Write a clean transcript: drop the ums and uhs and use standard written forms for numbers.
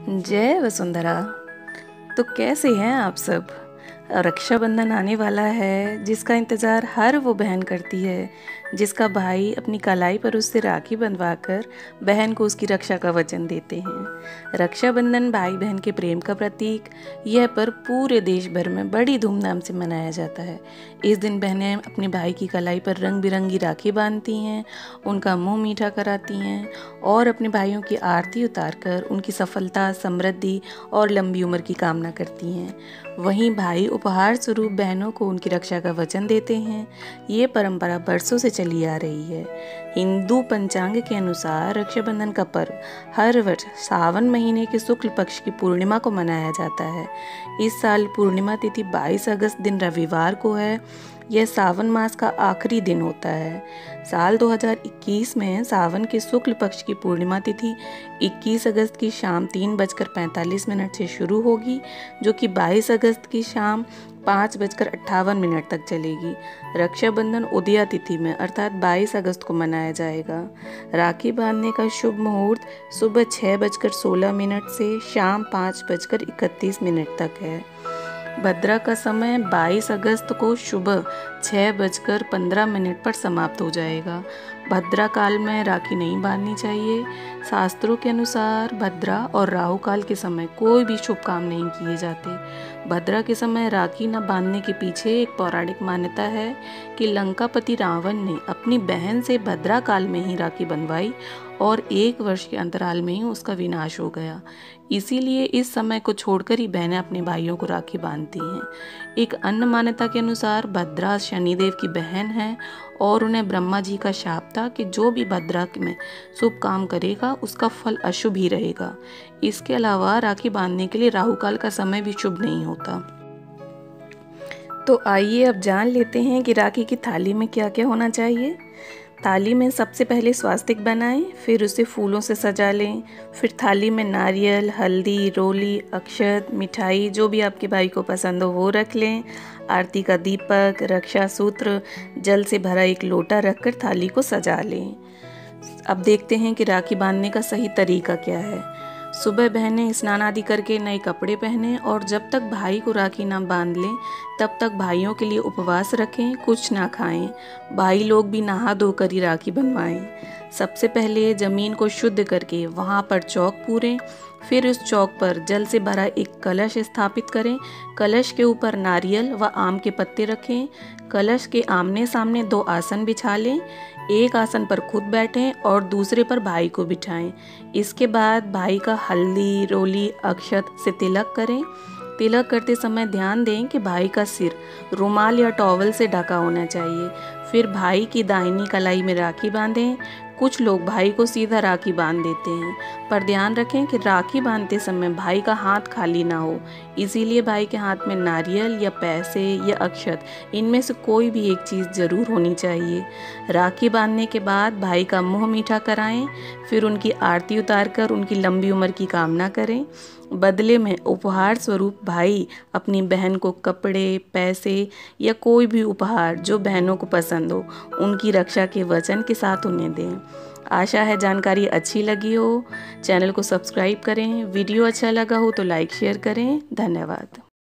जय वसुंधरा। तो कैसे हैं आप सब। रक्षाबंधन आने वाला है, जिसका इंतज़ार हर वो बहन करती है जिसका भाई अपनी कलाई पर उससे राखी बंधवाकर बहन को उसकी रक्षा का वचन देते हैं। रक्षाबंधन भाई बहन के प्रेम का प्रतीक। यह पर्व पूरे देश भर में बड़ी धूमधाम से मनाया जाता है। इस दिन बहनें अपने भाई की कलाई पर रंग बिरंगी राखी बांधती हैं, उनका मुंह मीठा कराती हैं और अपने भाइयों की आरती उतारकर उनकी सफलता, समृद्धि और लंबी उम्र की कामना करती हैं। वहीं भाई उपहार स्वरूप बहनों को उनकी रक्षा का वचन देते हैं। ये परंपरा बरसों से चली आ रही है। हिंदू पंचांग के अनुसार रक्षाबंधन का पर्व हर वर्ष सावन महीने के शुक्ल पक्ष की पूर्णिमा को मनाया जाता है। इस साल पूर्णिमा तिथि 22 अगस्त दिन रविवार को है। यह सावन मास का आखिरी दिन होता है। साल 2021 में सावन के शुक्ल पक्ष की पूर्णिमा तिथि 21 अगस्त की शाम 3:45 से शुरू होगी, जो कि 22 अगस्त की शाम 5:58 तक चलेगी। रक्षाबंधन उदया तिथि में अर्थात 22 अगस्त को मनाया जाएगा। राखी बांधने का शुभ मुहूर्त सुबह 6:16 से शाम 5:31 तक है। भद्रा का समय 22 अगस्त को सुबह 6:15 पर समाप्त हो जाएगा। भद्रा काल में राखी नहीं बांधनी चाहिए। शास्त्रों के अनुसार भद्रा और राहु काल के समय कोई भी शुभ काम नहीं किए जाते। भद्रा के समय राखी न बांधने के पीछे एक पौराणिक मान्यता है कि लंकापति रावण ने अपनी बहन से भद्रा काल में ही राखी बंधवाई और 1 वर्ष के अंतराल में ही उसका विनाश हो गया। इसीलिए इस समय को छोड़कर ही बहनें अपने भाइयों को राखी बांधती हैं। एक अन्य मान्यता के अनुसार भद्रा शनिदेव की बहन है और उन्हें ब्रह्मा जी का शाप था कि जो भी भद्रा में शुभ काम करेगा उसका फल अशुभ ही रहेगा। इसके अलावा राखी बांधने के लिए राहु काल का समय भी शुभ नहीं होता। तो आइए अब जान लेते हैं कि राखी की थाली में क्या क्या होना चाहिए। थाली में सबसे पहले स्वास्तिक बनाएं, फिर उसे फूलों से सजा लें। फिर थाली में नारियल, हल्दी, रोली, अक्षत, मिठाई जो भी आपके भाई को पसंद हो वो रख लें। आरती का दीपक, रक्षा सूत्र, जल से भरा एक लोटा रखकर थाली को सजा लें। अब देखते हैं कि राखी बांधने का सही तरीका क्या है। सुबह बहनें स्नान आदि करके नए कपड़े पहनें और जब तक भाई को राखी ना बांध लें तब तक भाइयों के लिए उपवास रखें, कुछ ना खाएं। भाई लोग भी नहा धोकर ही राखी बनवाएं। सबसे पहले जमीन को शुद्ध करके वहां पर चौक पूरें। फिर उस चौक पर जल से भरा एक कलश स्थापित करें। कलश के ऊपर नारियल व आम के पत्ते रखें। कलश के आमने सामने 2 आसन बिछा लें। एक आसन पर खुद बैठें और दूसरे पर भाई को बिठाएं। इसके बाद भाई का हल्दी, रोली, अक्षत से तिलक करें। तिलक करते समय ध्यान दें कि भाई का सिर रुमाल या टॉवल से ढका होना चाहिए। फिर भाई की दाहिनी कलाई में राखी बांधें। कुछ लोग भाई को सीधा राखी बांध देते हैं, पर ध्यान रखें कि राखी बांधते समय भाई का हाथ खाली ना हो। इसीलिए भाई के हाथ में नारियल या पैसे या अक्षत, इनमें से कोई भी एक चीज़ ज़रूर होनी चाहिए। राखी बांधने के बाद भाई का मुंह मीठा कराएं। फिर उनकी आरती उतारकर उनकी लंबी उम्र की कामना करें। बदले में उपहार स्वरूप भाई अपनी बहन को कपड़े, पैसे या कोई भी उपहार जो बहनों को पसंद हो उनकी रक्षा के वचन के साथ उन्हें दें। आशा है जानकारी अच्छी लगी हो। चैनल को सब्सक्राइब करें। वीडियो अच्छा लगा हो तो लाइक शेयर करें। धन्यवाद।